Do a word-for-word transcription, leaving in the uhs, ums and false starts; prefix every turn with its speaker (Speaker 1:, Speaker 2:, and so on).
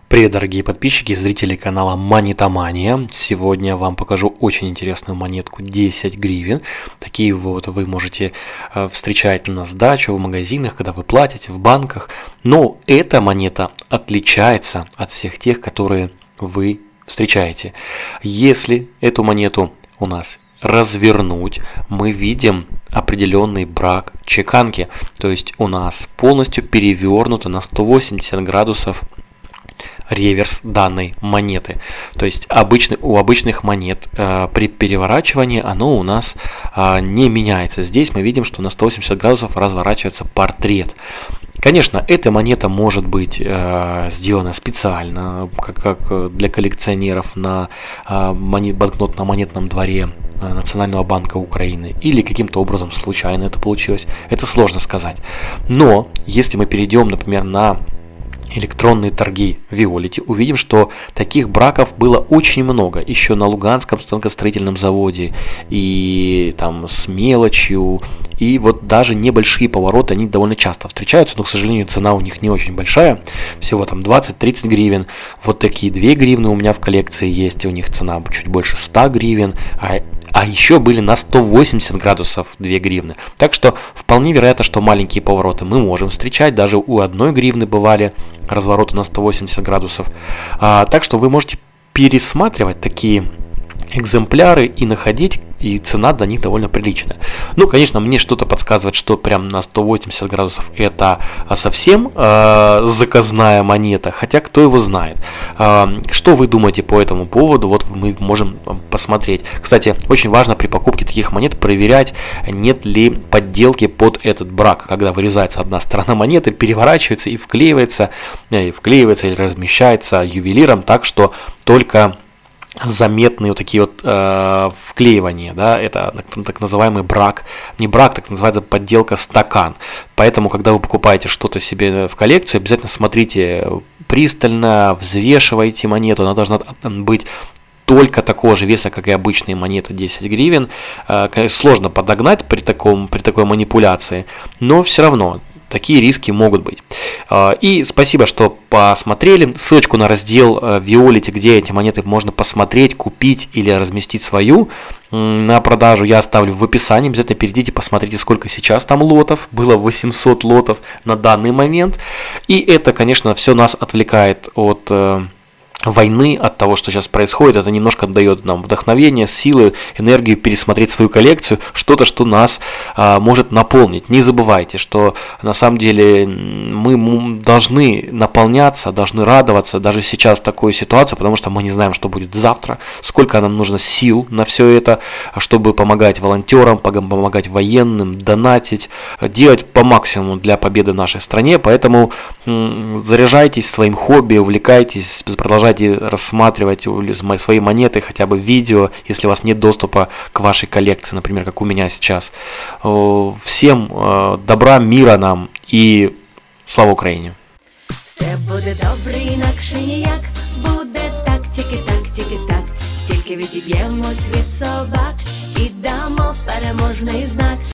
Speaker 1: Привет, дорогие подписчики и зрители канала Монетомания. Сегодня я вам покажу очень интересную монетку десять гривен. Такие вот вы можете встречать на сдачу в магазинах, когда вы платите в банках. Но эта монета отличается от всех тех, которые вы встречаете. Если эту монету у нас развернуть, мы видим определенный брак чеканки. То есть у нас полностью перевернуто на сто восемьдесят градусов реверс данной монеты. То есть обычный, у обычных монет э, при переворачивании оно у нас э, не меняется. Здесь мы видим, что на сто восемьдесят градусов разворачивается портрет. Конечно, эта монета может быть э, сделана специально, как, как для коллекционеров на э, монет, банкнотно-монетном дворе Национального банка Украины, или каким-то образом случайно это получилось. Это сложно сказать. Но если мы перейдем, например, на электронные торги Виолити, увидим, что таких браков было очень много еще на Луганском станкостроительном заводе, и там с мелочью, и вот даже небольшие повороты, они довольно часто встречаются, но, к сожалению, цена у них не очень большая, всего там двадцать-тридцать гривен. Вот такие две гривны у меня в коллекции есть, у них цена чуть больше ста гривен, а А еще были на сто восемьдесят градусов две гривны. Так что вполне вероятно, что маленькие повороты мы можем встречать. Даже у одной гривны бывали развороты на сто восемьдесят градусов. А, так что вы можете пересматривать такие экземпляры и находить, и цена для них довольно приличная. Ну, конечно, мне что-то подсказывает, что прям на сто восемьдесят градусов это совсем э, заказная монета, хотя кто его знает. Э, что вы думаете по этому поводу? Вот мы можем посмотреть. Кстати, очень важно при покупке таких монет проверять, нет ли подделки под этот брак, когда вырезается одна сторона монеты, переворачивается и вклеивается, и вклеивается или размещается ювелиром так, что только заметные вот такие вот э, вклеивания, да, это так, так называемый брак, не брак, так называется подделка стакан. Поэтому, когда вы покупаете что-то себе в коллекцию, обязательно смотрите пристально, взвешивайте монету, она должна быть только такого же веса, как и обычные монеты десять гривен. Э, конечно, сложно подогнать при, таком, при такой манипуляции, но все равно такие риски могут быть. И спасибо, что посмотрели. Ссылочку на раздел Виолити, где эти монеты можно посмотреть, купить или разместить свою на продажу, я оставлю в описании. Обязательно перейдите, посмотрите, сколько сейчас там лотов. Было восемьсот лотов на данный момент. И это, конечно, все нас отвлекает от войны, от того, что сейчас происходит. Это немножко дает нам вдохновение, силы, энергию пересмотреть свою коллекцию, что-то, что нас а, может наполнить. Не забывайте, что на самом деле мы должны наполняться, должны радоваться даже сейчас в такую ситуацию, потому что мы не знаем, что будет завтра, сколько нам нужно сил на все это, чтобы помогать волонтерам, помогать военным, донатить, делать по максимуму для победы в нашей стране. Поэтому м, заряжайтесь своим хобби, увлекайтесь, продолжайте рассматривать свои монеты, хотя бы видео, если у вас нет доступа к вашей коллекции, например, как у меня сейчас. Всем добра, мира нам и слава Україні!
Speaker 2: Все буде добре, інакше ніяк, буде так, тільки так, тільки так, тільки відіб'ємось від собак і дамо переможний знак.